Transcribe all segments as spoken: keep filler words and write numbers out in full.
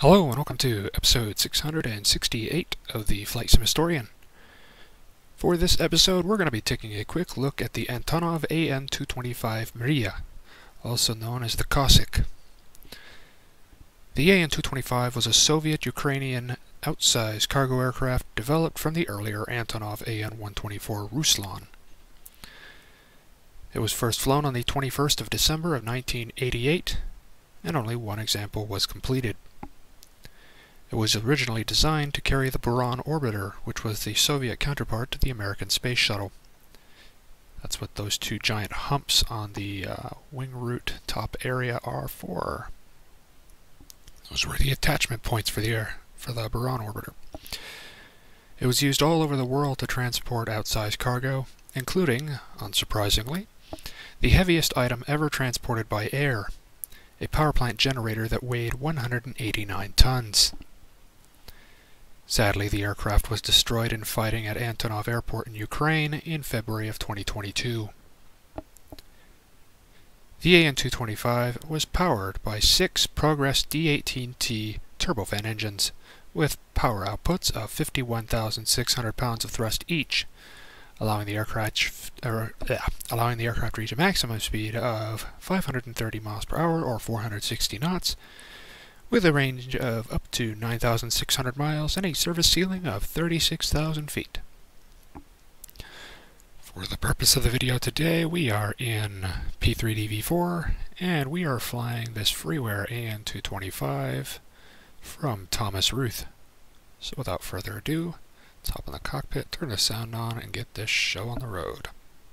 Hello and welcome to episode six hundred sixty-eight of the Flight Sim Historian. For this episode we're going to be taking a quick look at the Antonov An two twenty-five Mriya, also known as the Cossack. The An two twenty-five was a Soviet-Ukrainian outsize cargo aircraft developed from the earlier Antonov An one twenty-four Ruslan. It was first flown on the twenty-first of December of nineteen eighty-eight, and only one example was completed. It was originally designed to carry the Buran orbiter, which was the Soviet counterpart to the American space shuttle. That's what those two giant humps on the uh, wing root top area are for. Those were the attachment points for the air, for the Buran orbiter. It was used all over the world to transport outsized cargo, including, unsurprisingly, the heaviest item ever transported by air, a power plant generator that weighed one hundred eighty-nine tons. Sadly, the aircraft was destroyed in fighting at Antonov Airport in Ukraine in February of twenty twenty-two. The An two twenty-five was powered by six Progress D eighteen T turbofan engines, with power outputs of fifty-one thousand six hundred pounds of thrust each, allowing the aircraft er, uh, allowing the aircraft to reach a maximum speed of five hundred thirty miles per hour or four hundred sixty knots, with a range of up to nine thousand six hundred miles and a service ceiling of thirty-six thousand feet. For the purpose of the video today, we are in P three D V four, and we are flying this freeware An two twenty-five from Thomas Ruth. So without further ado, let's hop in the cockpit, turn the sound on, and get this show on the road.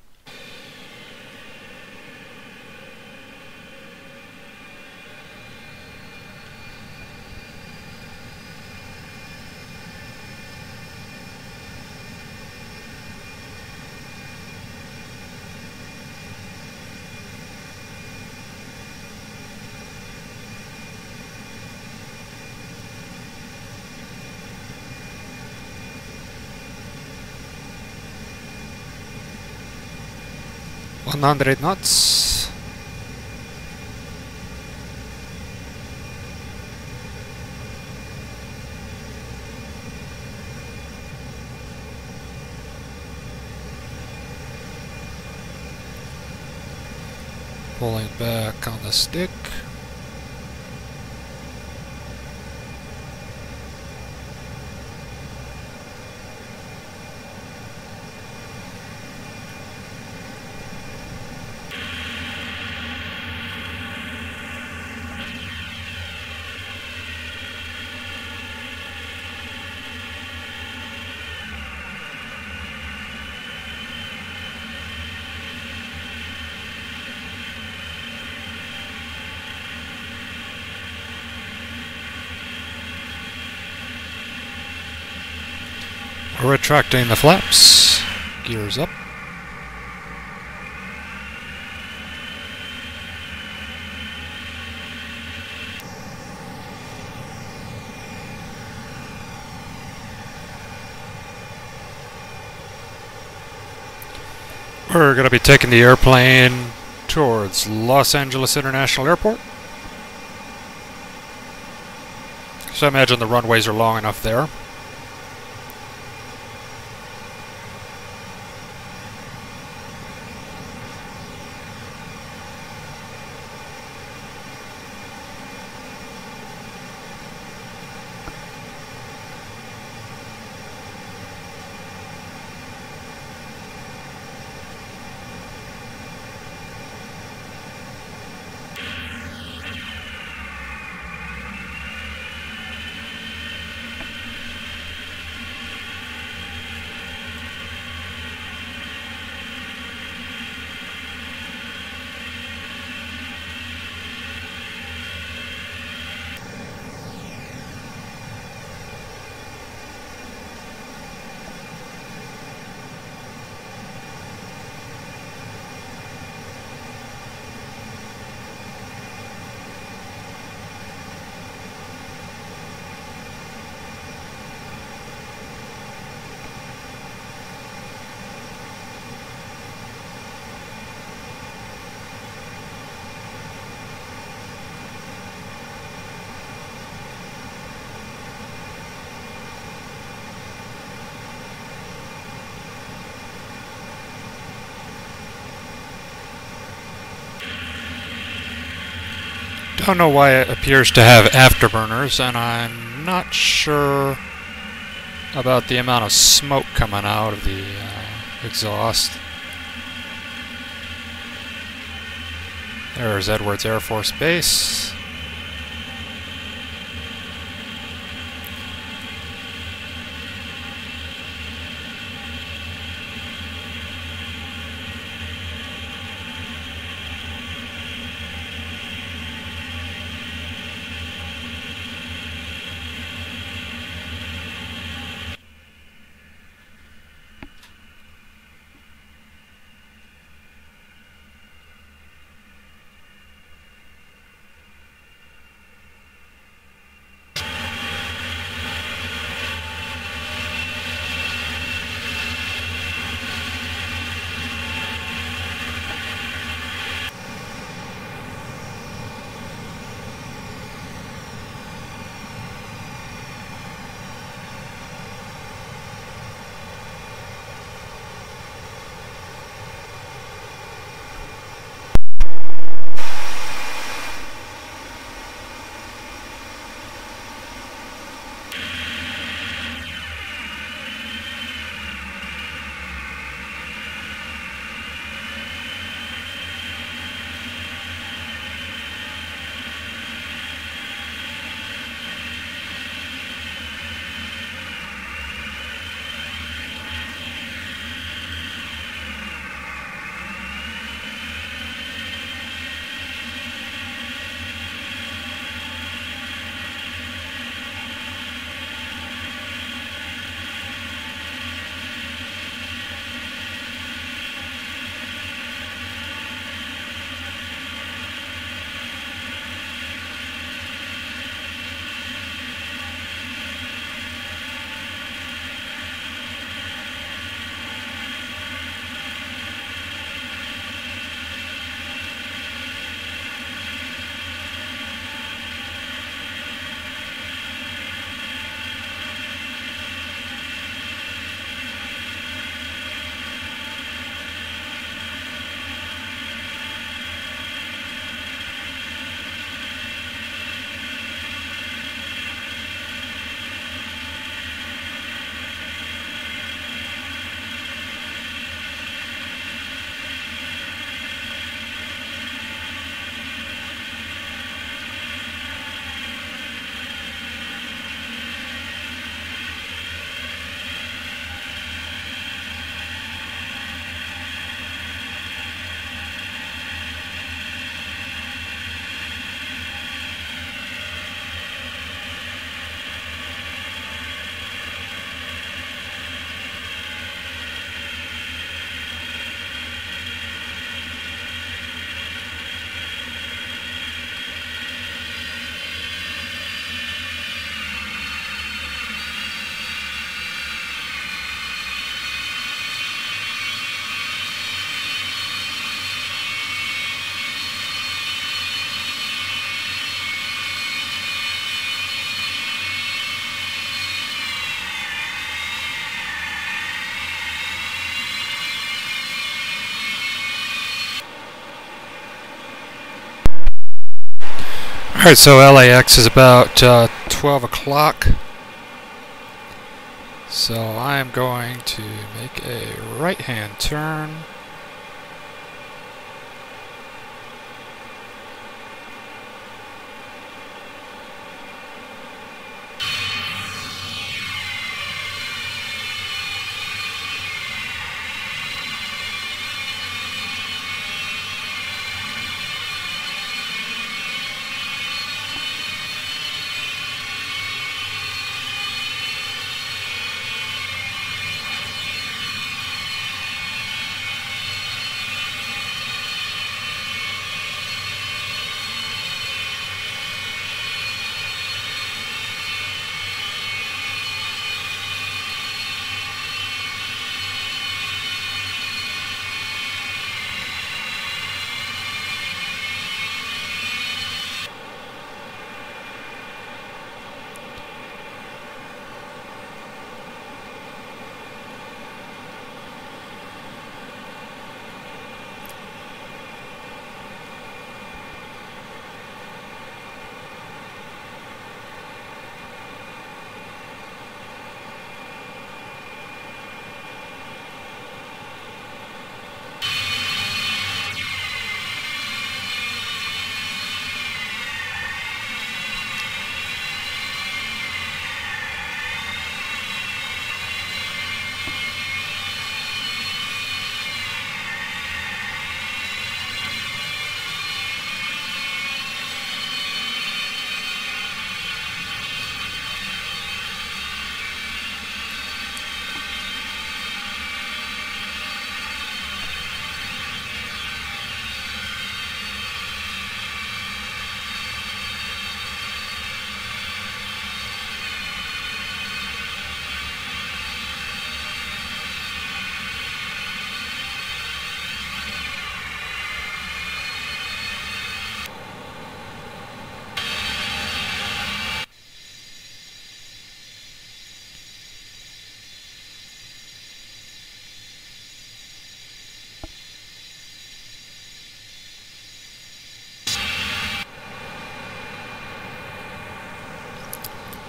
one hundred knots. Pulling back on the stick. We're retracting the flaps, gears up. We're going to be taking the airplane towards Los Angeles International Airport. So I imagine the runways are long enough there. Don't know why it appears to have afterburners, and I'm not sure about the amount of smoke coming out of the uh, exhaust. There's Edwards Air Force Base. Alright, so L A X is about uh, twelve o'clock. So I am going to make a right-hand turn.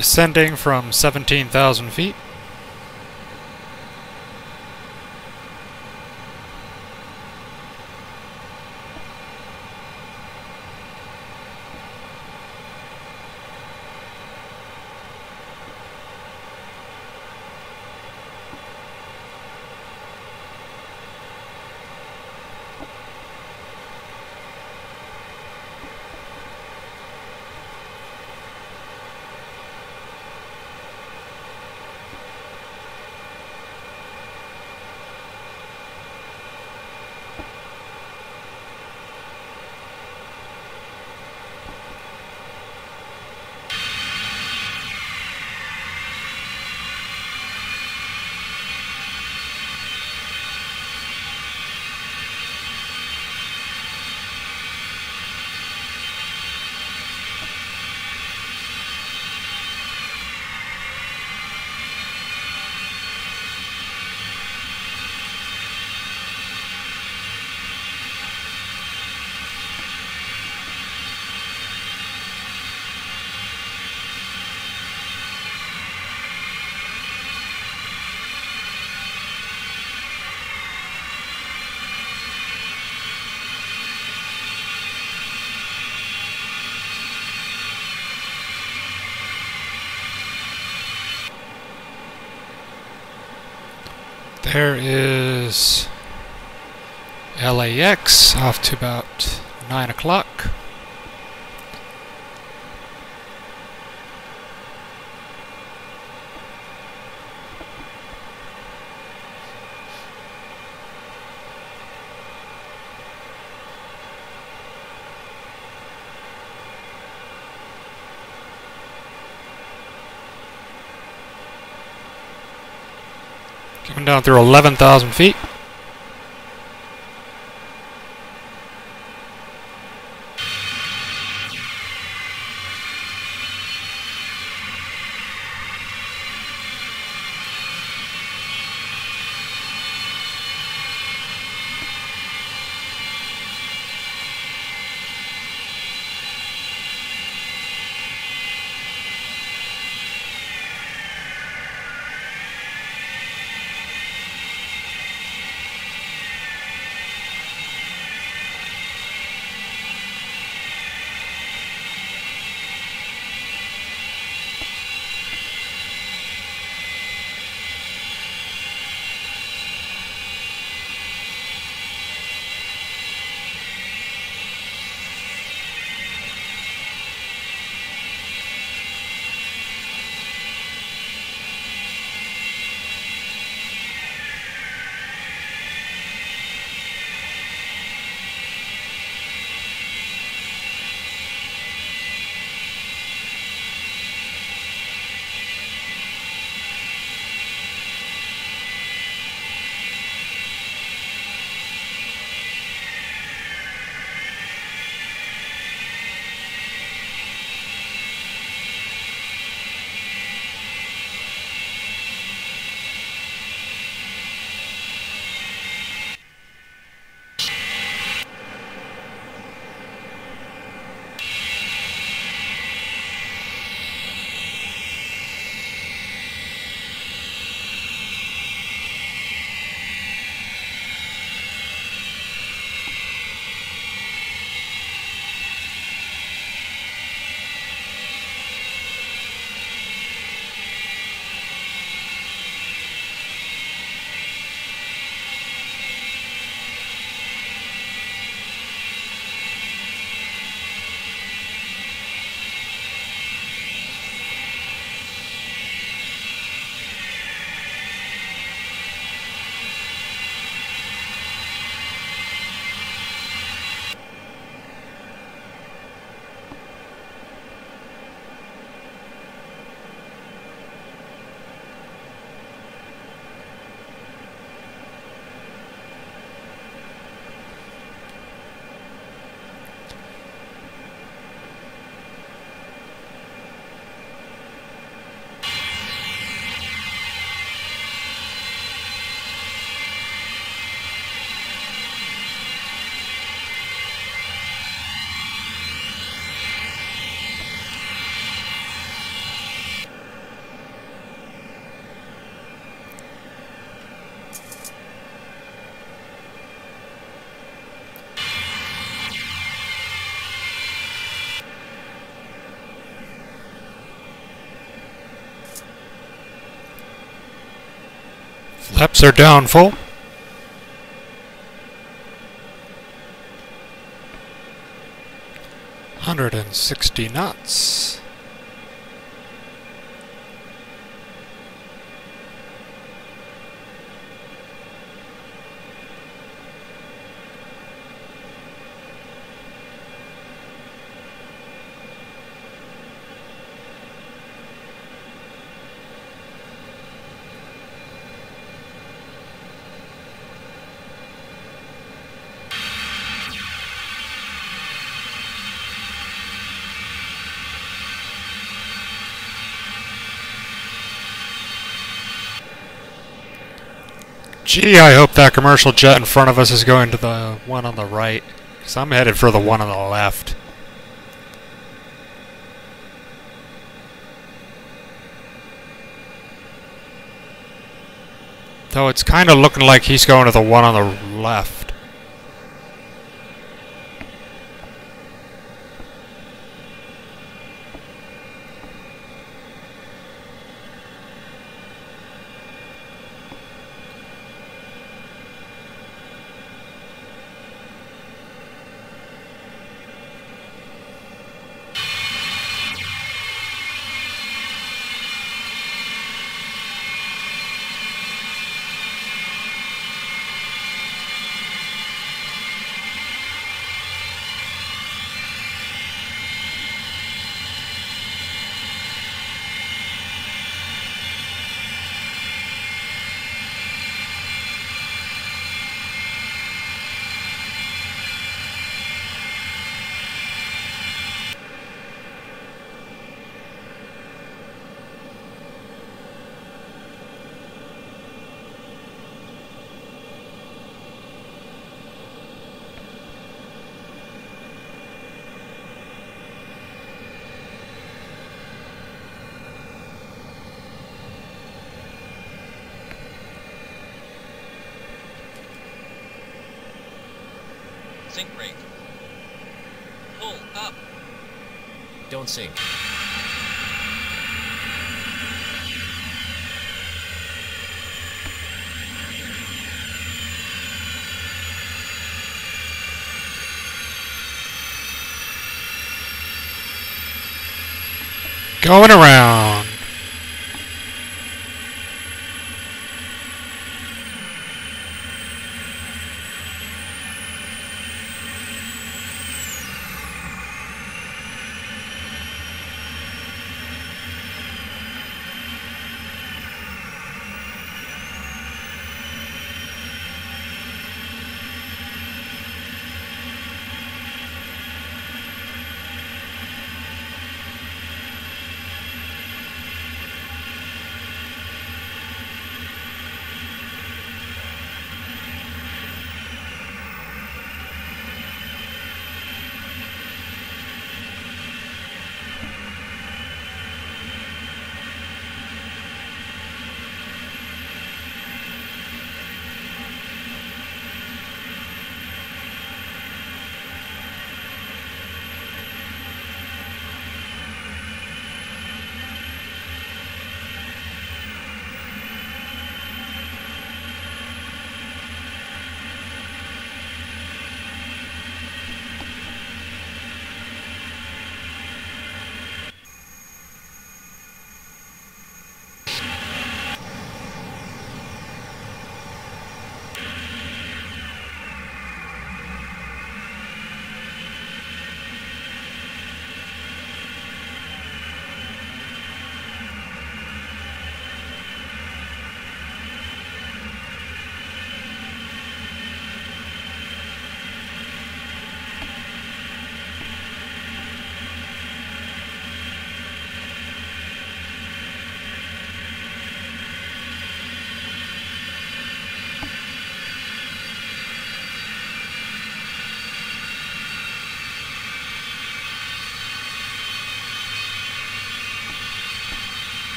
Descending from seventeen thousand feet. There is L A X off to about nine o'clock. Coming down through eleven thousand feet. Flaps are down full. one hundred sixty knots. Gee, I hope that commercial jet in front of us is going to the one on the right, because I'm headed for the one on the left. Though it's kind of looking like he's going to the one on the left. Sink rate. Pull up. Don't sink. Going around.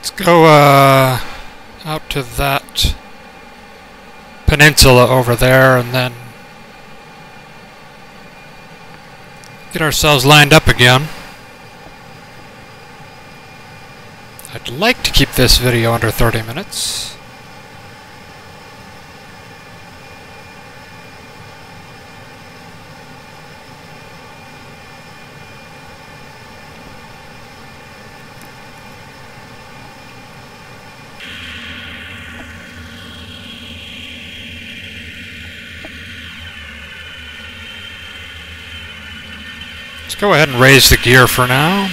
Let's go uh, out to that peninsula over there and then get ourselves lined up again. I'd like to keep this video under thirty minutes. Let's go ahead and raise the gear for now.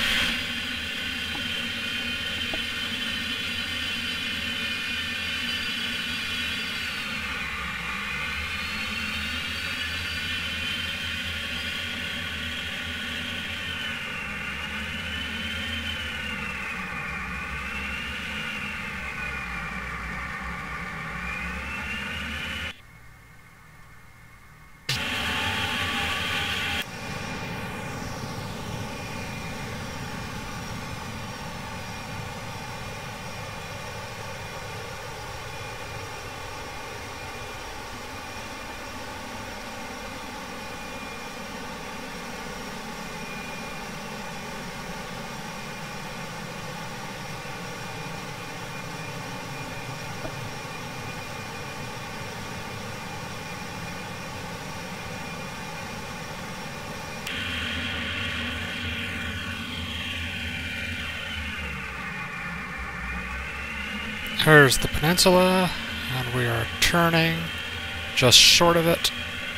Here's the peninsula, and we are turning just short of it.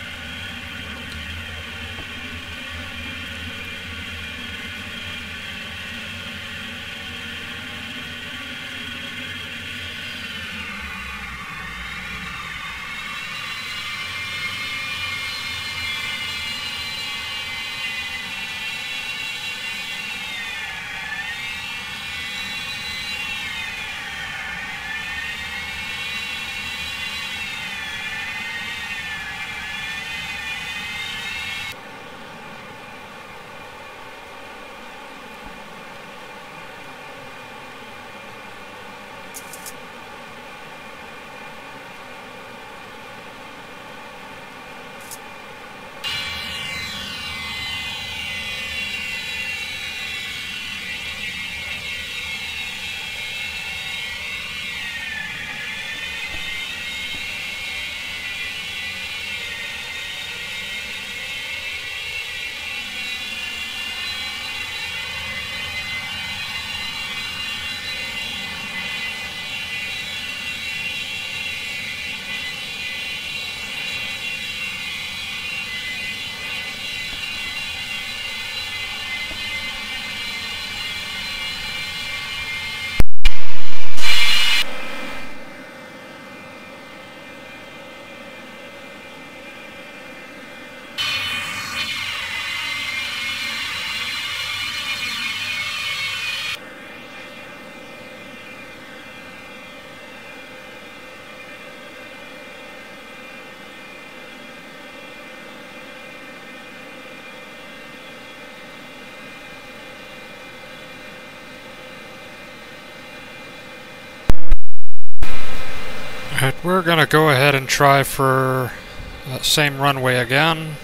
Alright, we're gonna go ahead and try for that same runway again.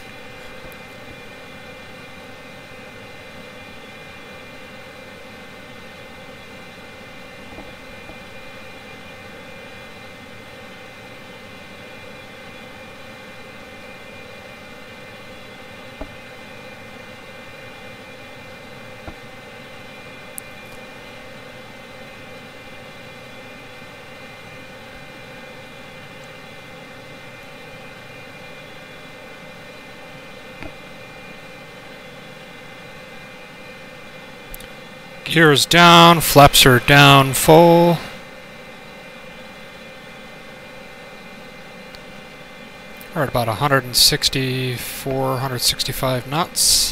Gears down, flaps are down full. We're at about one hundred sixty-four, one hundred sixty-five knots.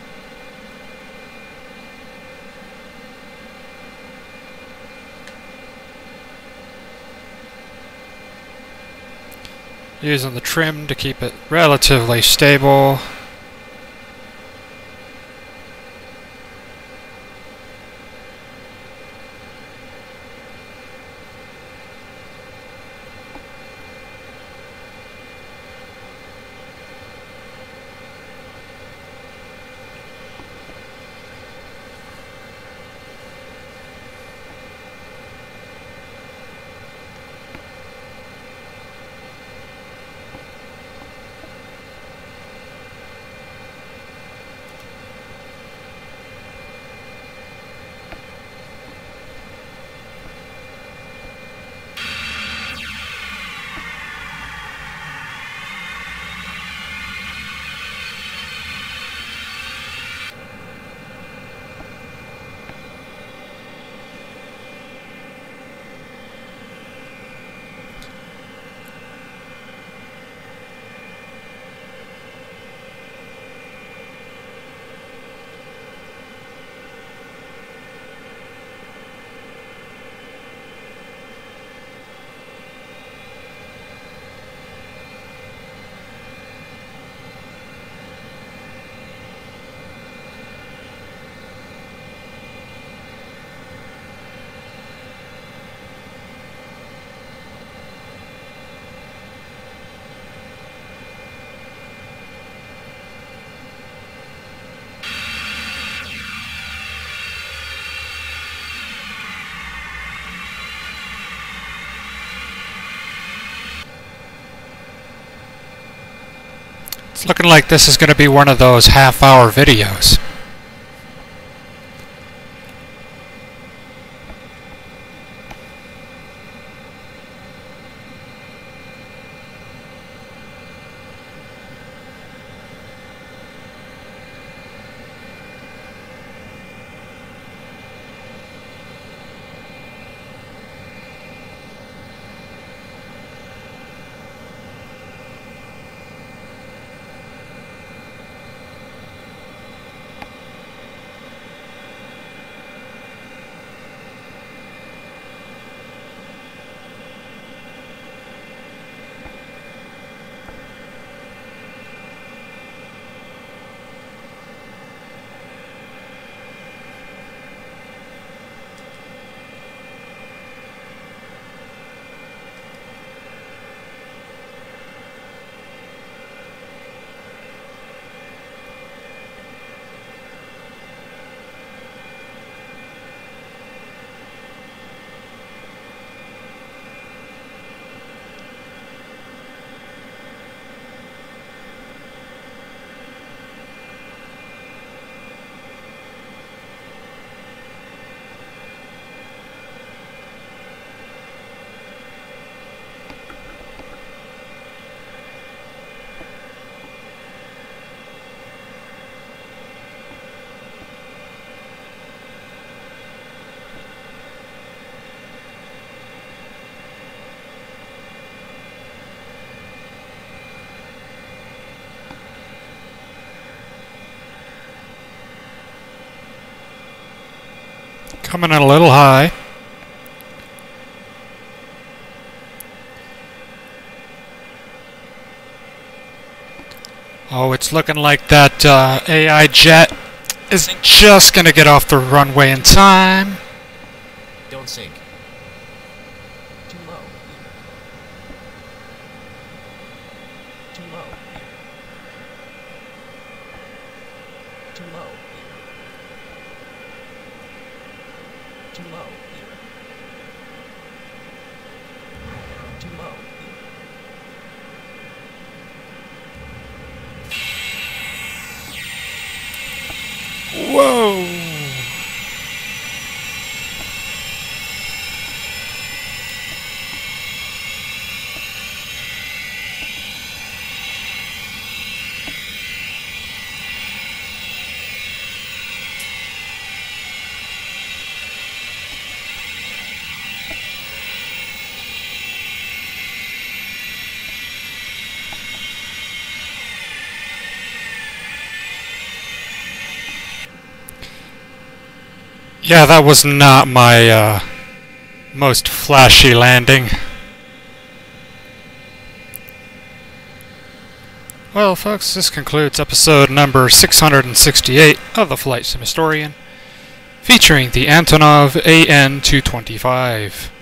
Using the trim to keep it relatively stable. It's looking like this is going to be one of those half-hour videos. Coming in a little high. Oh, it's looking like that uh, A I jet is just going to get off the runway in time. Don't sink. Too low. Too low. Too low. Too low. Too low. Whoa! Yeah, that was not my uh, most flashy landing. Well, folks, this concludes episode number six hundred sixty-eight of the Flight Sim Historian, featuring the Antonov A N two twenty-five.